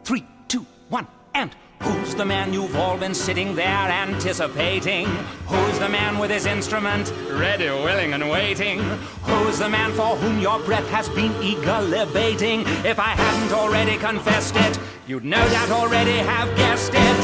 3, 2, 1, and who's the man you've all been sitting there anticipating? Who's the man with his instrument ready, willing, and waiting? Who's the man for whom your breath has been eagerly baiting? If I hadn't already confessed it, you'd no doubt already have guessed it.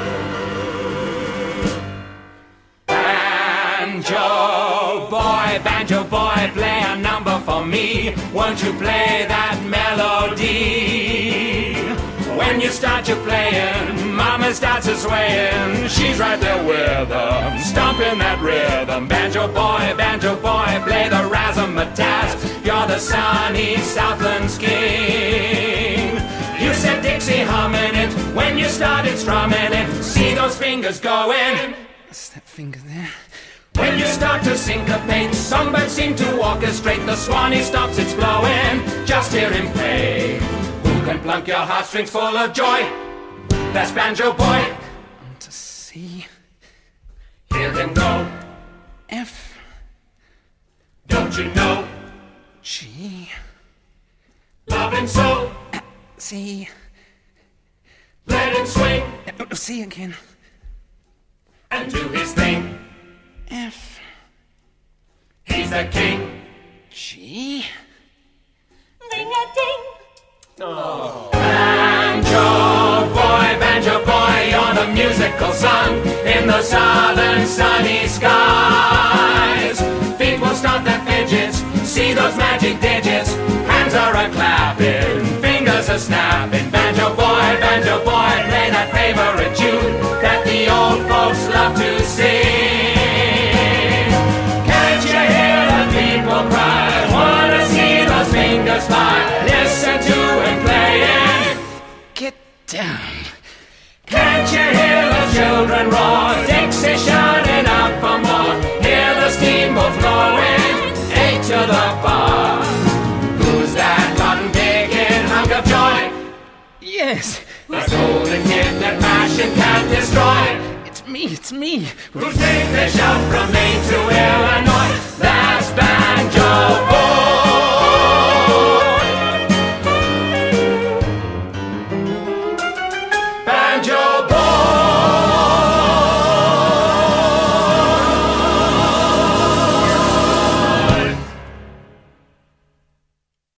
Banjo boy, play a number for me. Won't you play that melody? When you start your playing, Mama starts a swaying. She's right there with them, stomping that rhythm. Banjo boy, play the razzmatazz. You're the sunny Southland's king. You said Dixie humming it when you started strumming it. See those fingers going? What's that finger there? When you start to syncopate, songbirds seem to orchestrate. The Swanee stops its blowing, just hear him play. Who can plunk your heartstrings full of joy? That's Banjo Boy. On to C. Hear him go. F. Don't you know? G. Love him so. C. Let him swing. C again. And do his thing. F. He's the king. G. Ring-a-ding. Oh. Banjo boy, you're the musical sun in the southern sunny skies. Feet will start their fidgets, see those magic digits. Hands are a-clapping, fingers are snapping. Banjo boy, play that favorite tune that the old folks love to sing. Cry, wanna see those fingers fly. Listen to him playing. Get down. Can't you hear the children roar? Dixie shouting out for more. Hear the steamboat blowing, 8 to the bar. Who's that cotton-picking hunk of joy? Yes. The golden kid that passion can't destroy. It's me. Whose name they shout from Maine to Illinois. That's Banjo.